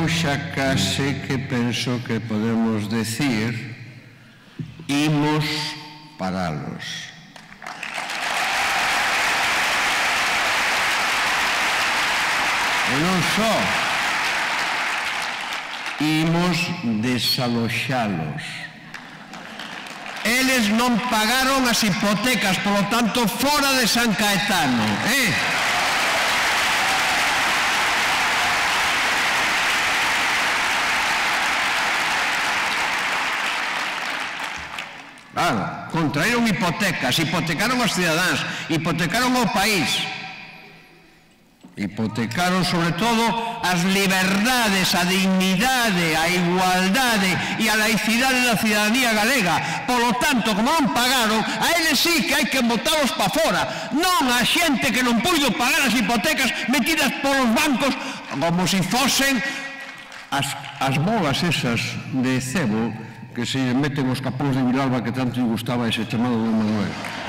eu xa case que penso que podemos decir imos paralos. E non só, imos desaloxalos. Eles non pagaron as hipotecas, polo tanto, fora de San Caetano, Claro, contraíron hipotecas, hipotecaron os cidadáns, hipotecaron o país, hipotecaron sobre todo as liberdades, a dignidade, a igualdade e a laicidade da cidadanía galega. Polo tanto, como non pagaron, a eles sí que hai que botalos pa fora, non a xente que non puido pagar as hipotecas metidas polos bancos como se fosen as bolas esas de cebo que se meten os capóns de Vilalba que tanto lle gustaba ese chamado Don Manuel.